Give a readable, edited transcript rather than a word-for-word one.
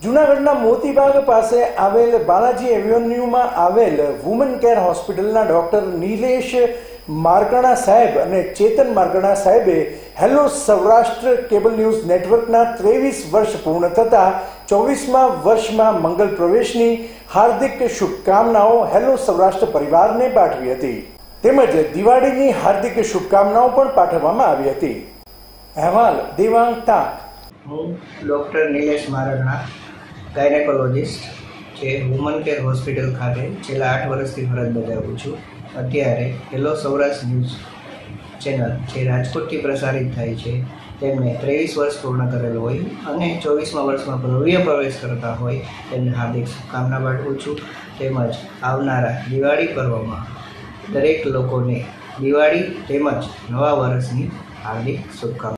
જૂનાગઢના મોતીબાગ પાસે આવેલ બાલાજી એવન્યુમાં આવેલ વુમન કેર હોસ્પિટલના ડૉક્ટર નિલેશ મારકણા સાહેબ અને ચેતન મારકણા સાહેબે હેલો સૌરાષ્ટ્ર કેબલ ન્યૂઝ નેટવર્કના 23 વર્ષ પૂર્ણ થતાં 24મા વર્ષમાં મંગલ પ્રવેશની હાર્દિક શુભકામનાઓ હેલો સૌરાષ્ટ્ર પરિવારને પાઠવી હતી તેમજ દિવાળીની હાર્દિક શુભકામનાઓ પણ પાઠવવામાં આવી હતી। અહેવાલ દેવાંગ તાક। હું ડૉક્ટર નિલેશ મારકણા ગાયનેકોલોજીસ્ટ જે વુમન કેર હોસ્પિટલ ખાતે છેલ્લા 8 વર્ષથી ફરજ બજાવું છું। અત્યારે હેલો સૌરાષ્ટ્ર ન્યૂઝ ચેનલ જે રાજકોટથી પ્રસારિત થાય છે તેમને 23 વર્ષ પૂર્ણ કરેલ હોય અને 24મા વર્ષમાં ભવ્ય પ્રવેશ કરતા હોય તેમને હાર્દિક શુભકામના પાઠવું છું। તેમજ આવનારા દિવાળી પર્વમાં દરેક લોકોને દિવાળી તેમજ નવા વર્ષની હાર્દિક શુભકામના।